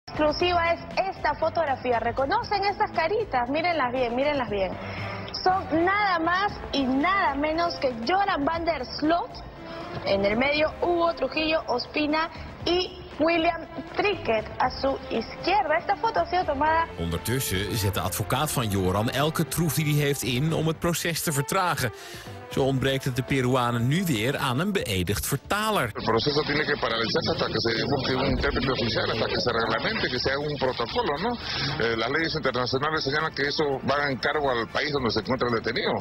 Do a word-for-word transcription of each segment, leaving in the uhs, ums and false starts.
Exclusiva es esta fotografía. ¿Reconocen estas caritas? Mírenlas bien, mírenlas bien. Son nada más y nada menos que Joran van der Sloot. En el medio, Hugo Trujillo Ospina y William Trickett a su izquierda. Esta foto ha sido tomada. Ondertussen zet de advocaat van Joran elke troef die hij heeft in om het proces te vertragen. Zo ontbreekt het de Peruanen nu weer aan een beëdigd vertaler. El proceso tiene que paralizarse hasta que se busque un intérprete oficial, hasta que se reglamente, que se haga un protocolo, ¿no? Eh, las leyes internacionales señalan que eso va a encargo al país donde se encuentra el detenido.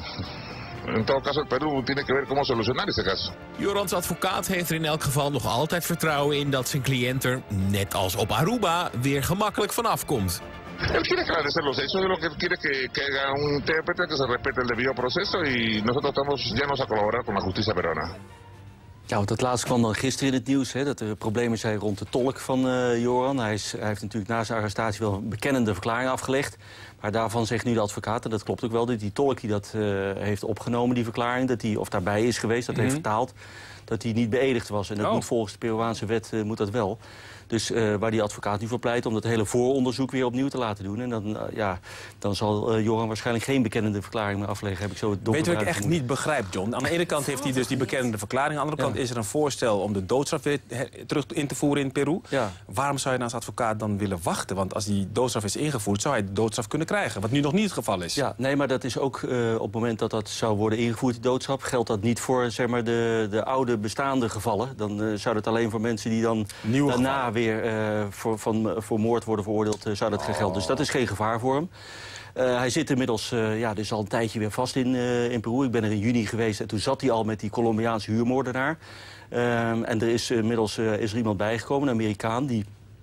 In todo caso, el Perú tiene que ver cómo solucionar ese caso. Jorans advocaat heeft er in elk geval nog altijd vertrouwen in dat zijn cliënt er, net als op Aruba, weer gemakkelijk vanaf komt. Él quiere esclarecer los hechos, lo que él quiere que, que haya un intérprete, que se respete el debido proceso y nosotros estamos llanos a colaborar con la justicia peruana. Ja, want dat laatste kwam dan gisteren in het nieuws, hè, dat er problemen zijn rond de tolk van uh, Joran. Hij, is, hij heeft natuurlijk na zijn arrestatie wel een bekennende verklaring afgelegd. Maar daarvan zegt nu de advocaat, en dat klopt ook wel, dat die tolk die dat uh, heeft opgenomen, die verklaring, dat die, of daarbij is geweest, dat mm-hmm. heeft vertaald, dat hij niet beëdigd was. En dat oh. moet volgens de Peruaanse wet uh, moet dat wel. Dus uh, waar die advocaat nu voor pleit om dat hele vooronderzoek weer opnieuw te laten doen. En dan, uh, ja, dan zal uh, Joran waarschijnlijk geen bekennende verklaring meer afleggen. Heb ik zo het Weet je wat ik echt niet begrijp, John? Aan de ene kant heeft hij dus die bekennende verklaring. Aan de andere kant ja. is er een voorstel om de doodstraf weer terug in te voeren in Peru. Ja. Waarom zou je nou als advocaat dan willen wachten? Want als die doodstraf is ingevoerd, zou hij de doodstraf kunnen krijgen. Wat nu nog niet het geval is. Ja, nee, maar dat is ook uh, op het moment dat dat zou worden ingevoerd, die doodstraf, geldt dat niet voor zeg maar, de, de oude bestaande gevallen. Dan uh, zou dat alleen voor mensen die dan Nieuwe daarna gevallen. weer uh, voor, van, voor moord worden veroordeeld, uh, zou dat geen gelden. Dus dat is geen gevaar voor hem. Uh, hij zit inmiddels uh, ja, dus al een tijdje weer vast in, uh, in Peru. Ik ben er in juni geweest en toen zat hij al met die Colombiaanse huurmoordenaar. Uh, en er is inmiddels uh, is er iemand bijgekomen, een Amerikaan, die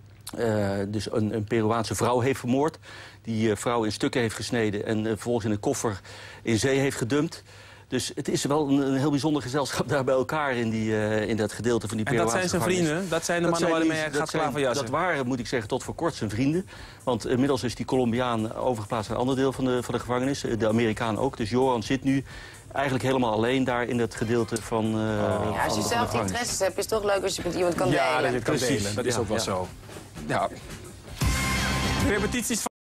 uh, dus een, een Peruaanse vrouw heeft vermoord. Die uh, vrouw in stukken heeft gesneden en uh, vervolgens in een koffer in zee heeft gedumpt. Dus het is wel een, een heel bijzonder gezelschap daar bij elkaar in, die, uh, in dat gedeelte van die Peruaanse gevangenis. En dat zijn zijn vrienden? Dat zijn de mannen waarmee hij gaat slavenjassen? Dat waren, moet ik zeggen, tot voor kort zijn vrienden. Want inmiddels is die Colombiaan overgeplaatst naar een ander deel van de, van de gevangenis. De Amerikaan ook. Dus Joran zit nu eigenlijk helemaal alleen daar in het gedeelte van, uh, oh. ja, als je zelf die interesses hebt, is het toch leuk als je met iemand kan delen. Ja, dat je het kan Precies. delen. Dat is ja, ook wel ja. zo. Ja. Repetities